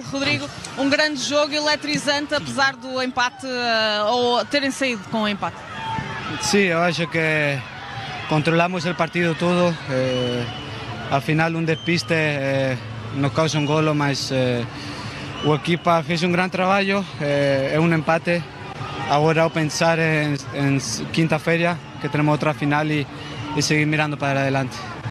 Rodrigo, um grande jogo, eletrizante, apesar do empate, ou terem saído com o empate. Sí, yo acho que controlamos el partido todo. Al final un despiste nos causa un golo, mas o equipa fez un gran trabalho. É un empate. Agora ao pensar en quinta-feira, que tenemos otra final y seguir mirando para adelante.